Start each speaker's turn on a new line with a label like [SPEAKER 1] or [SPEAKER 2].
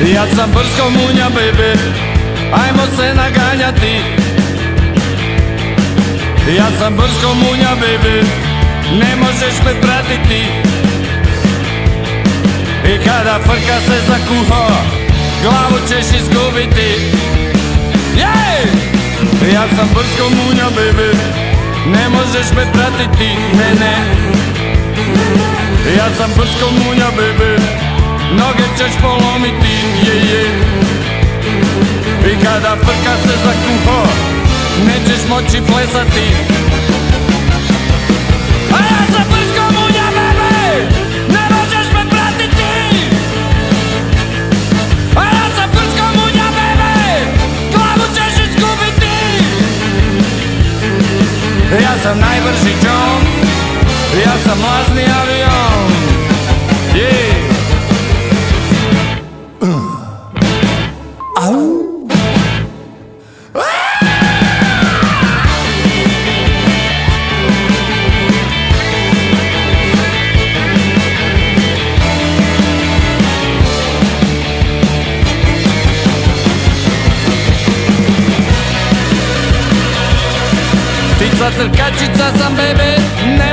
[SPEAKER 1] Ja sam brsko munja, baby, ajmo se naganjati. Ja sam brsko munja, baby, ne možeš me pratiti. I kada frka se zakuho, glavu ćeš izgubiti. Ja sam brsko munja, baby, ne možeš me pratiti, ne. Ja sam brsko munja, baby, noge ćeš polomiti, I kada frka se zakuho, nećeš moći plesati. A ja sam brsko munja, baby, ne možeš me pratiti. A ja sam brsko munja, baby, glavu ćeš izgubiti. Ja sam najbrži John, ja sam mlazni avion. Ptica trkačica sam, baby,